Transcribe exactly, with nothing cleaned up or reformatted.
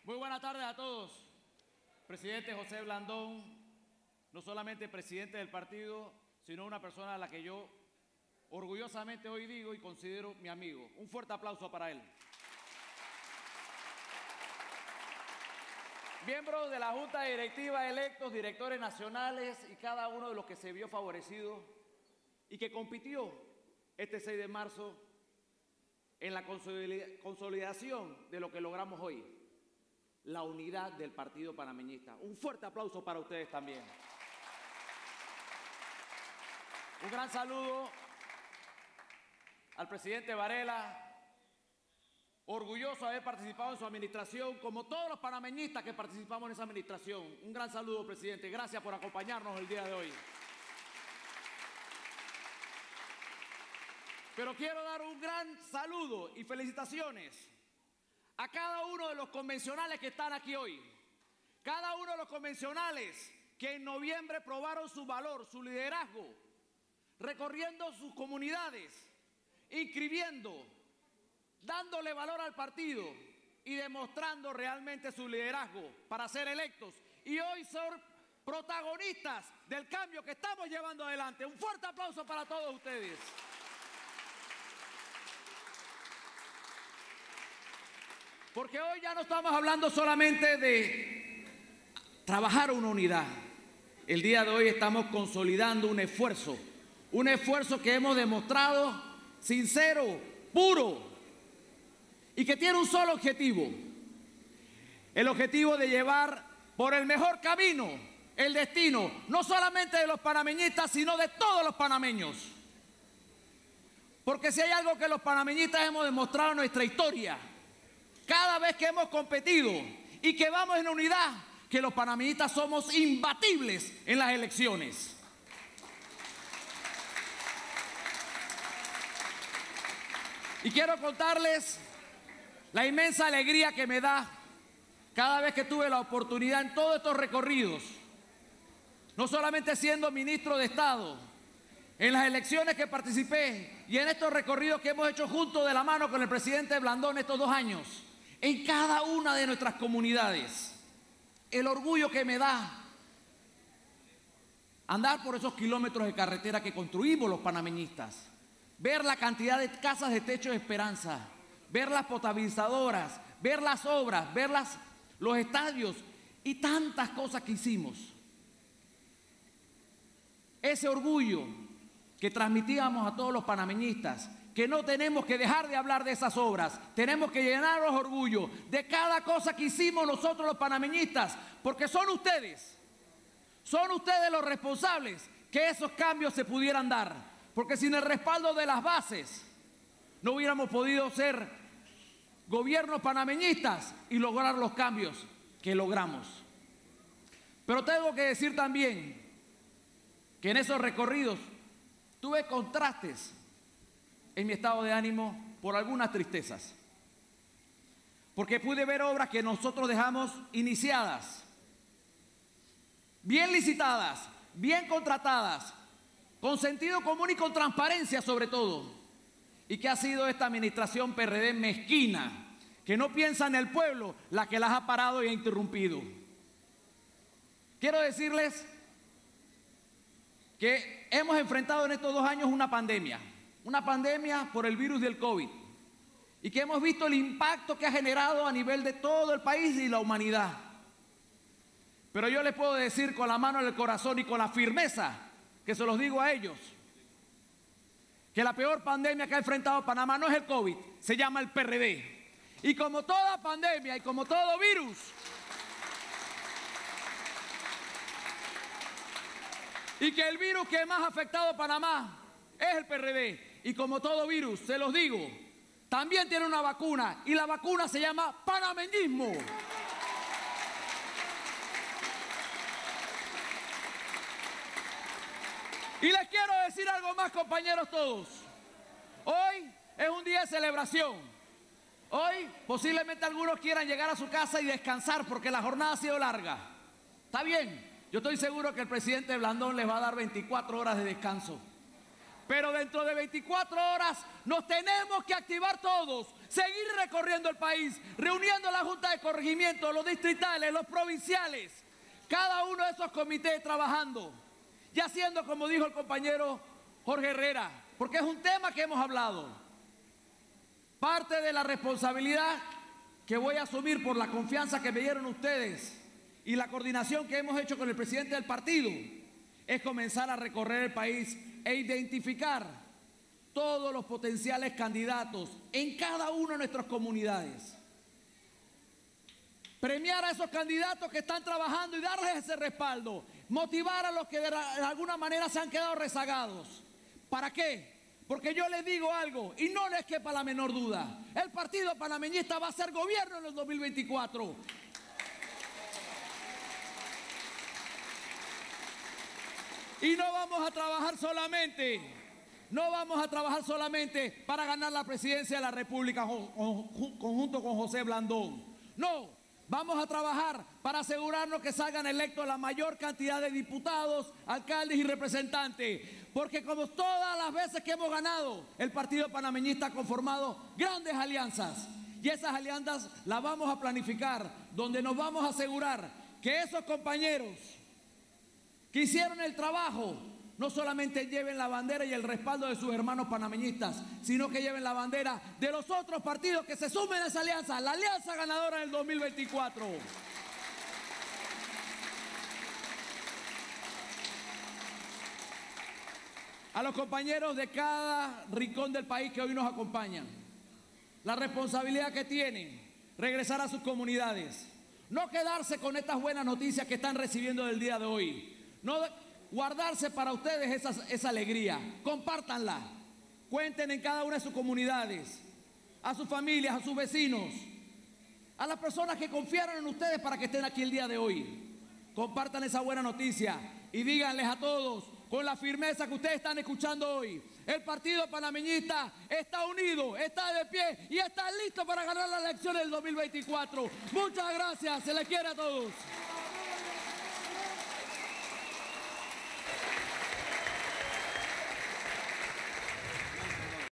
Muy buenas tardes a todos. Presidente José Blandón, no solamente presidente del partido, sino una persona a la que yo orgullosamente hoy digo y considero mi amigo. Un fuerte aplauso para él. Miembros de la Junta Directiva electos, directores nacionales y cada uno de los que se vio favorecido y que compitió este seis de marzo en la consolidación de lo que logramos hoy, la unidad del Partido Panameñista. Un fuerte aplauso para ustedes también. Un gran saludo al presidente Varela, orgulloso de haber participado en su administración, como todos los panameñistas que participamos en esa administración. Un gran saludo, presidente. Gracias por acompañarnos el día de hoy. Pero quiero dar un gran saludo y felicitaciones a cada uno de los convencionales que están aquí hoy. Cada uno de los convencionales que en noviembre probaron su valor, su liderazgo, recorriendo sus comunidades, inscribiendo, dándole valor al partido y demostrando realmente su liderazgo para ser electos. Y hoy son protagonistas del cambio que estamos llevando adelante. Un fuerte aplauso para todos ustedes. Porque hoy ya no estamos hablando solamente de trabajar una unidad. El día de hoy estamos consolidando un esfuerzo, un esfuerzo que hemos demostrado sincero, puro, y que tiene un solo objetivo, el objetivo de llevar por el mejor camino el destino, no solamente de los panameñistas, sino de todos los panameños. Porque si hay algo que los panameñistas hemos demostrado en nuestra historia, cada vez que hemos competido y que vamos en unidad, que los panameñistas somos imbatibles en las elecciones. Y quiero contarles la inmensa alegría que me da cada vez que tuve la oportunidad en todos estos recorridos, no solamente siendo ministro de Estado, en las elecciones que participé y en estos recorridos que hemos hecho juntos de la mano con el presidente Blandón estos dos años, en cada una de nuestras comunidades. El orgullo que me da andar por esos kilómetros de carretera que construimos los panameñistas, ver la cantidad de casas de techo de esperanza, ver las potabilizadoras, ver las obras, ver las, los estadios y tantas cosas que hicimos. Ese orgullo que transmitíamos a todos los panameñistas, que no tenemos que dejar de hablar de esas obras, tenemos que llenarnos de orgullo de cada cosa que hicimos nosotros los panameñistas, porque son ustedes, son ustedes los responsables que esos cambios se pudieran dar, porque sin el respaldo de las bases no hubiéramos podido ser gobiernos panameñistas y lograr los cambios que logramos. Pero tengo que decir también que en esos recorridos tuve contrastes en mi estado de ánimo por algunas tristezas, porque pude ver obras que nosotros dejamos iniciadas, bien licitadas, bien contratadas, con sentido común y con transparencia sobre todo, y que ha sido esta administración P R D mezquina, que no piensa en el pueblo, la que las ha parado y ha interrumpido. Quiero decirles que hemos enfrentado en estos dos años una pandemia, una pandemia por el virus del COVID, y que hemos visto el impacto que ha generado a nivel de todo el país y la humanidad. Pero yo les puedo decir con la mano en el corazón y con la firmeza que se los digo a ellos, que la peor pandemia que ha enfrentado Panamá no es el COVID, se llama el P R D. Y como toda pandemia y como todo virus, y que el virus que más ha afectado a Panamá es el P R D. Y como todo virus, se los digo, también tiene una vacuna, y la vacuna se llama panameñismo. Y les quiero decir algo más, compañeros todos. Hoy es un día de celebración. Hoy posiblemente algunos quieran llegar a su casa y descansar porque la jornada ha sido larga. Está bien, yo estoy seguro que el presidente Blandón les va a dar veinticuatro horas de descanso. Pero dentro de veinticuatro horas nos tenemos que activar todos, seguir recorriendo el país, reuniendo la Junta de Corregimiento, los distritales, los provinciales, cada uno de esos comités trabajando y haciendo como dijo el compañero Jorge Herrera, porque es un tema que hemos hablado. Parte de la responsabilidad que voy a asumir por la confianza que me dieron ustedes y la coordinación que hemos hecho con el presidente del partido es comenzar a recorrer el país e identificar todos los potenciales candidatos en cada una de nuestras comunidades. Premiar a esos candidatos que están trabajando y darles ese respaldo. Motivar a los que de alguna manera se han quedado rezagados. ¿Para qué? Porque yo les digo algo y no les quepa la menor duda. El partido panameñista va a ser gobierno en el dos mil veinticuatro. Y no vamos a trabajar solamente, no vamos a trabajar solamente para ganar la presidencia de la República conjunto con José Blandón. No, vamos a trabajar para asegurarnos que salgan electos la mayor cantidad de diputados, alcaldes y representantes. Porque como todas las veces que hemos ganado, el partido panameñista ha conformado grandes alianzas. Y esas alianzas las vamos a planificar, donde nos vamos a asegurar que esos compañeros que hicieron el trabajo, no solamente lleven la bandera y el respaldo de sus hermanos panameñistas, sino que lleven la bandera de los otros partidos que se sumen a esa alianza, la alianza ganadora del dos mil veinticuatro. A los compañeros de cada rincón del país que hoy nos acompañan, la responsabilidad que tienen, regresar a sus comunidades, no quedarse con estas buenas noticias que están recibiendo del día de hoy. No guardarse para ustedes esa, esa alegría, compártanla, cuenten en cada una de sus comunidades, a sus familias, a sus vecinos, a las personas que confiaron en ustedes para que estén aquí el día de hoy. Compartan esa buena noticia y díganles a todos con la firmeza que ustedes están escuchando hoy: el partido panameñista está unido, está de pie y está listo para ganar las elecciones del dos mil veinticuatro. Muchas gracias, se les quiere a todos.